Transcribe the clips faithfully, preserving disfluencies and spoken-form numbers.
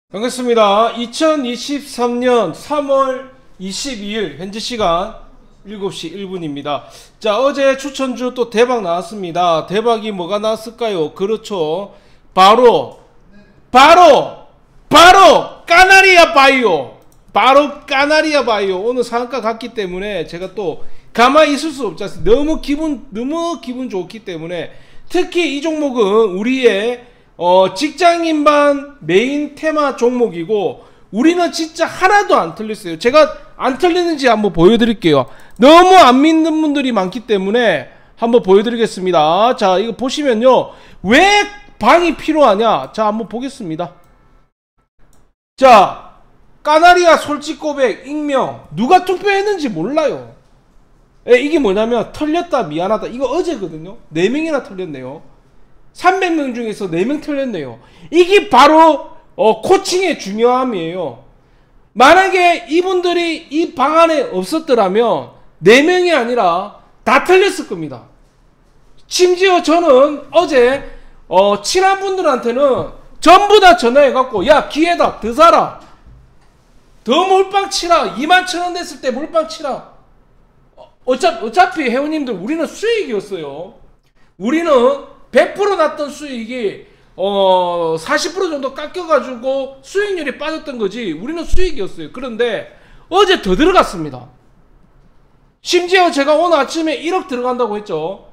반갑습니다. 이천이십삼년 삼월 이십이일 현재 시간 일곱 시 일 분입니다. 자, 어제 추천주 또 대박 나왔습니다. 대박이 뭐가 나왔을까요? 그렇죠. 바로 바로 바로 까나리아 바이오. 바로 까나리아 바이오. 오늘 상한가 갔기 때문에 제가 또 가만히 있을 수 없지 않습니까? 너무 기분 너무 기분 좋기 때문에 특히 이 종목은 우리의 어, 직장인반 메인 테마 종목이고 우리는 진짜 하나도 안 틀렸어요. 제가 안 틀리는지 한번 보여드릴게요. 너무 안 믿는 분들이 많기 때문에 한번 보여드리겠습니다. 자, 이거 보시면요, 왜 방이 필요하냐? 자, 한번 보겠습니다. 자, 까나리아 솔직 고백 익명. 누가 투표했는지 몰라요. 에, 이게 뭐냐면 털렸다 미안하다. 이거 어제거든요. 네 명이나 털렸네요. 삼백 명 중에서 네 명 틀렸네요. 이게 바로 어, 코칭의 중요함이에요. 만약에 이분들이 이 방 안에 없었더라면 네 명이 아니라 다 틀렸을 겁니다. 심지어 저는 어제 어, 친한 분들한테는 전부 다 전화해갖고 야, 기회다, 더 사라, 더 몰빵 치라, 이만 천 원 냈을 때 몰빵 치라. 어, 어차, 어차피 회원님들 우리는 수익이었어요. 우리는 백 퍼센트 났던 수익이 어 사십 퍼센트 정도 깎여가지고 수익률이 빠졌던 거지 우리는 수익이었어요. 그런데 어제 더 들어갔습니다. 심지어 제가 오늘 아침에 일억 들어간다고 했죠.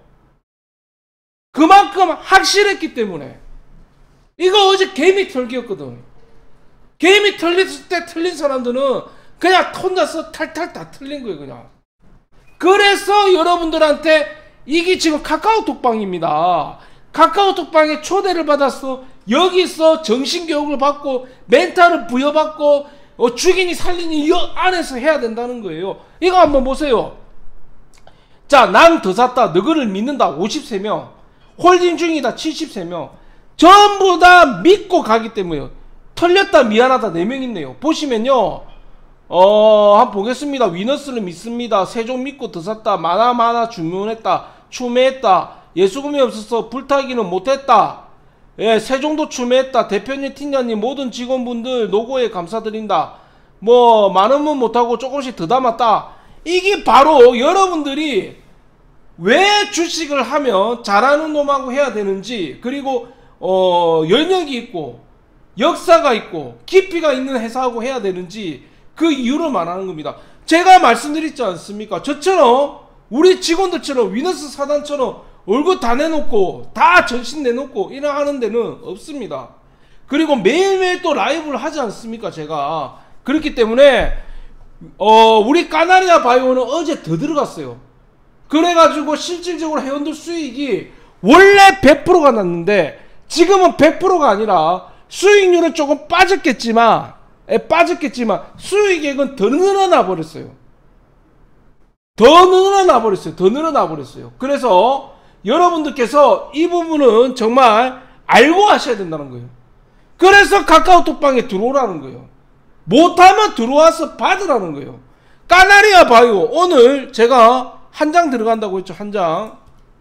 그만큼 확실했기 때문에. 이거 어제 개미 털기였거든. 개미 털렸을 때 틀린 사람들은 그냥 혼자서 탈탈 다 틀린 거예요. 그냥. 그래서 여러분들한테 이게 지금 카카오톡방입니다. 카카오톡방에 초대를 받았어. 여기서 정신교육을 받고 멘탈을 부여받고 어, 죽이니 살리니 이 안에서 해야 된다는 거예요. 이거 한번 보세요. 자, 난 더 샀다, 너희를 믿는다 오십삼 명, 홀딩 중이다 칠십삼 명. 전부 다 믿고 가기 때문에 털렸다 미안하다 네 명 있네요. 보시면요, 어, 한번 보겠습니다. 위너스를 믿습니다. 세종 믿고 더 샀다. 많아 많아 주문했다. 추매했다. 예수금이 없어서 불타기는 못했다. 예, 세종도 추매했다. 대표님, 팀장님, 모든 직원분들 노고에 감사드린다. 뭐 많은 분 못하고 조금씩 더 담았다. 이게 바로 여러분들이 왜 주식을 하면 잘하는 놈하고 해야 되는지, 그리고 어, 연령이 있고 역사가 있고 깊이가 있는 회사하고 해야 되는지 그 이유를 말하는 겁니다. 제가 말씀드렸지 않습니까? 저처럼 우리 직원들처럼 위너스 사단처럼 얼굴 다 내놓고 다 전신 내놓고 이래 하는 데는 없습니다. 그리고 매일매일 또 라이브를 하지 않습니까? 제가. 그렇기 때문에 어 우리 까나리아 바이오는 어제 더 들어갔어요. 그래가지고 실질적으로 회원들 수익이 원래 백 퍼센트가 났는데 지금은 백 퍼센트가 아니라 수익률은 조금 빠졌겠지만 에, 빠졌겠지만 수익액은 더 늘어나 버렸어요. 더 늘어나 버렸어요. 더 늘어나 버렸어요. 그래서 여러분들께서 이 부분은 정말 알고 하셔야 된다는 거예요. 그래서 카카오톡방에 들어오라는 거예요. 못하면 들어와서 받으라는 거예요. 까나리아 바이오 오늘 제가 한 장 들어간다고 했죠. 한 장.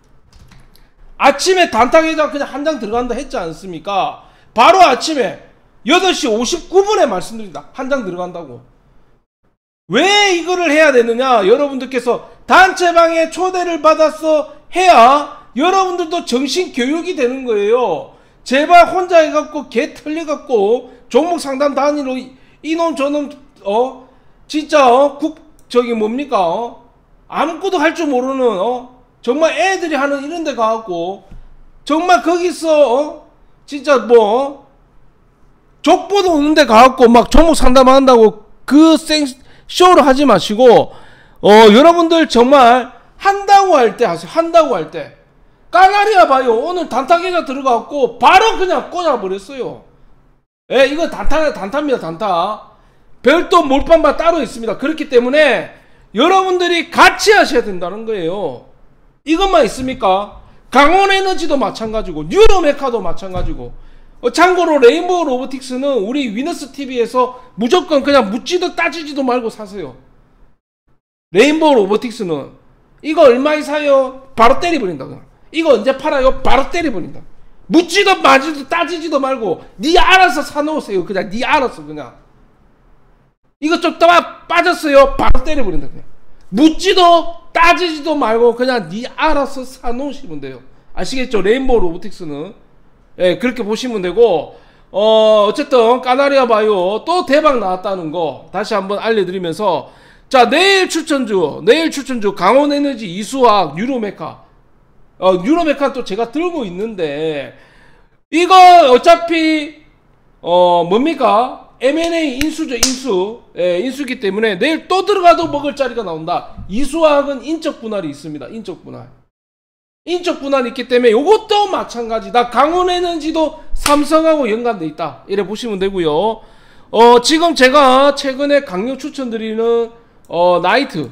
아침에 단타계좌 그냥 한 장 들어간다 했지 않습니까? 바로 아침에 여덟 시 오십구 분에 말씀드립니다. 한 장 들어간다고. 왜 이거를 해야 되느냐? 여러분들께서 단체방에 초대를 받아서 해야 여러분들도 정신교육이 되는 거예요. 제발 혼자 해갖고 개 털려갖고 종목 상담 단위로 이놈 저놈 어 진짜 어 국 저기 뭡니까 어 아무것도 할 줄 모르는 어 정말 애들이 하는 이런 데 가갖고 정말 거기서 어 진짜 뭐 족보도 없는 데 가갖고 막 종목 상담한다고 그 생 쇼를 하지 마시고 어 여러분들 정말 한다고 할 때 하세요. 한다고 할 때. 까나리아 바이오 오늘 단타계좌 들어가갖고 바로 그냥 꽂아버렸어요. 예, 이거 단타, 단타입니다. 단타. 별도 몰빵바 따로 있습니다. 그렇기 때문에 여러분들이 같이 하셔야 된다는 거예요. 이것만 있습니까? 강원에너지도 마찬가지고 뉴로메카도 마찬가지고. 어, 참고로 레인보우 로보틱스는 우리 위너스티비에서 무조건 그냥 묻지도 따지지도 말고 사세요. 레인보우 로보틱스는 이거 얼마에 사요? 바로 때려버린다. 그냥. 이거 언제 팔아요? 바로 때려버린다. 묻지도 마지도 따지지도 말고 니 알아서 사놓으세요. 그냥 니 알아서 그냥. 이거 좀 떠봐 빠졌어요. 바로 때려버린다 그냥. 묻지도 따지지도 말고 그냥 니 알아서 사놓으시면 돼요. 아시겠죠? 레인보우 로보틱스는. 예, 그렇게 보시면 되고, 어, 어쨌든 까나리아 바이오 또 대박 나왔다는 거 다시 한번 알려드리면서, 자, 내일 추천주, 내일 추천주 강원에너지, 이수학, 뉴로메카. 어, 뉴로메카 또 제가 들고 있는데, 이거 어차피, 어, 뭡니까? 엠 앤 에이 인수죠, 인수. 예, 인수기 때문에 내일 또 들어가도 먹을 자리가 나온다. 이수학은 인적 분할이 있습니다. 인적 분할. 인적 분할이 있기 때문에 이것도 마찬가지다. 강원에너지도 삼성하고 연관돼 있다. 이래 보시면 되고요. 어, 지금 제가 최근에 강력 추천드리는 어, 나이트.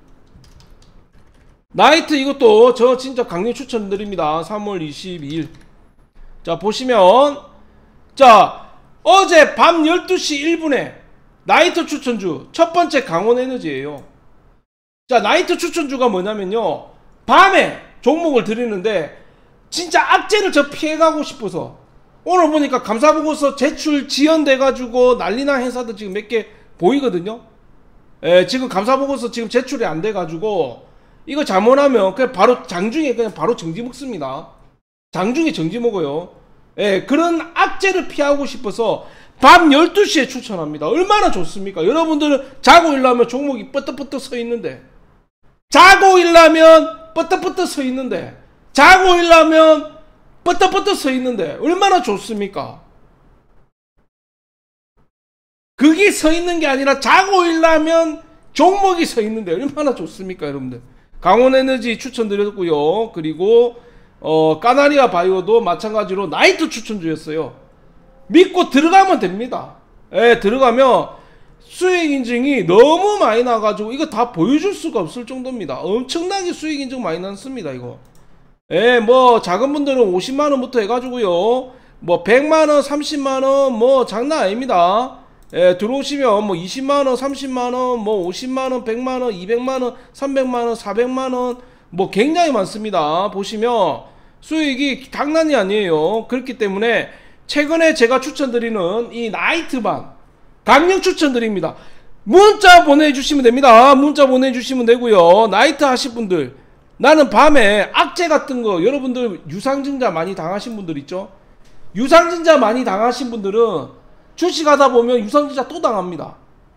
나이트 이것도 저 진짜 강력 추천드립니다. 삼월 이십이일. 자, 보시면, 자, 어제 밤 열두 시 일 분에 나이트 추천주 첫 번째 강원에너지예요. 자, 나이트 추천주가 뭐냐면요, 밤에 종목을 드리는데 진짜 악재를 저 피해가고 싶어서 오늘 보니까 감사보고서 제출 지연돼가지고 난리난 회사도 지금 몇 개 보이거든요. 에, 지금 감사보고서 지금 제출이 안 돼가지고 이거 잘못하면 그냥 바로 장중에 그냥 바로 정지 먹습니다. 장중에 정지 먹어요. 예, 그런 악재를 피하고 싶어서 밤 열두 시에 추천합니다. 얼마나 좋습니까? 여러분들은 자고 일어나면 종목이 뻗떡뻗떡 서 있는데, 자고 일어나면 뻗떡뻗떡 서 있는데, 자고 일어나면 뻗떡뻗떡 서 있는데 얼마나 좋습니까? 그게 서 있는 게 아니라 자고 일어나면 종목이 서 있는데 얼마나 좋습니까, 여러분들? 강원에너지 추천드렸고요. 그리고 어, 까나리아 바이오도 마찬가지로 나이트 추천주였어요. 믿고 들어가면 됩니다. 예, 들어가면 수익 인증이 너무 많이 나가지고 이거 다 보여줄 수가 없을 정도입니다. 엄청나게 수익 인증 많이 났습니다, 이거. 예, 뭐 작은 분들은 오십만 원부터 해가지고요, 뭐 백만 원, 삼십만 원, 뭐 장난 아닙니다. 예, 들어오시면 뭐 이십만 원, 삼십만 원, 뭐 오십만 원, 백만 원, 이백만 원, 삼백만 원, 사백만 원, 뭐 굉장히 많습니다. 보시면 수익이 장난이 아니에요. 그렇기 때문에 최근에 제가 추천드리는 이 나이트반 강력 추천드립니다. 문자 보내주시면 됩니다. 문자 보내주시면 되고요. 나이트 하실 분들, 나는 밤에 악재 같은 거, 여러분들 유상증자 많이 당하신 분들 있죠? 유상증자 많이 당하신 분들은 주식하다 보면 유상증자 또 당합니다.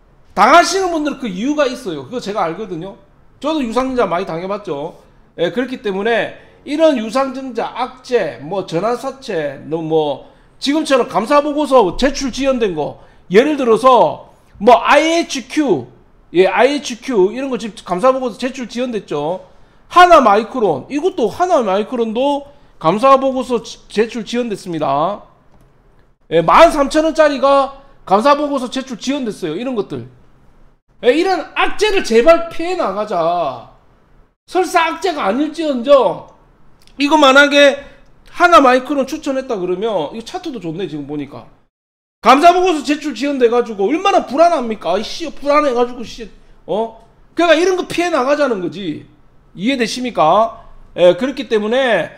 당하시는 분들은 그 이유가 있어요. 그거 제가 알거든요. 저도 유상증자 많이 당해봤죠. 예, 그렇기 때문에 이런 유상증자, 악재, 뭐 전환사채, 뭐 지금처럼 감사보고서 제출 지연된 거, 예를 들어서 뭐 아이에이치큐, 예, 아이에이치큐 이런 거 지금 감사보고서 제출 지연됐죠. 하나마이크론, 이것도 하나마이크론도 감사보고서 제출 지연됐습니다. 예, 만 삼천 원짜리가 감사보고서 제출 지연됐어요. 이런 것들. 예, 이런 악재를 제발 피해 나가자. 설사 악재가 아닐지언정 이거 만약에 하나마이크론 추천했다 그러면 이거 차트도 좋네. 지금 보니까 감사보고서 제출 지연돼가지고 얼마나 불안합니까? 아이씨, 불안해가지고 씨, 어? 그러니까 이런 거 피해 나가자는 거지. 이해되십니까? 예, 그렇기 때문에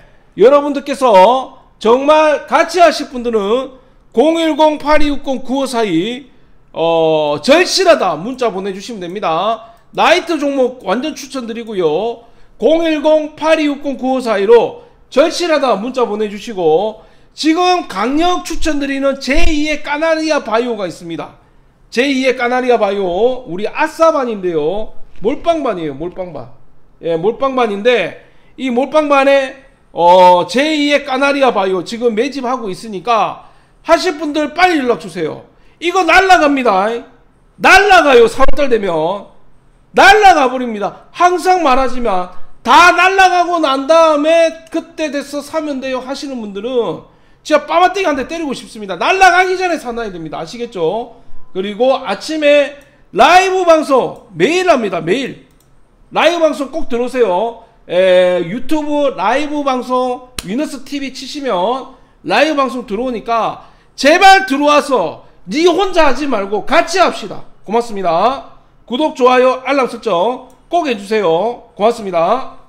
여러분들께서 정말 같이 하실 분들은 공일공 팔이육공 구오사이 어, 절실하다 문자 보내주시면 됩니다. 나이트 종목 완전 추천드리고요. 공일공 팔이육공 구오사이로 절실하다 문자 보내주시고, 지금 강력 추천드리는 제이의 까나리아 바이오가 있습니다. 제이의 까나리아 바이오, 우리 아싸반인데요. 몰빵반이에요. 몰빵반. 예, 몰빵반인데 이 몰빵반에 어, 제이의 까나리아 바이오 지금 매집하고 있으니까 하실 분들 빨리 연락주세요. 이거 날라갑니다. 날라가요. 사월달 되면 날라가 버립니다. 항상 말하지만 다 날라가고 난 다음에 그때 돼서 사면 돼요 하시는 분들은 진짜 빠마떼기 한 대 때리고 싶습니다. 날라가기 전에 사놔야 됩니다. 아시겠죠? 그리고 아침에 라이브 방송 매일 합니다. 매일 라이브 방송 꼭 들어오세요. 에, 유튜브 라이브 방송 위너스티비 치시면 라이브 방송 들어오니까 제발 들어와서 니 혼자 하지 말고 같이 합시다. 고맙습니다. 구독, 좋아요, 알람 설정 꼭 해주세요. 고맙습니다.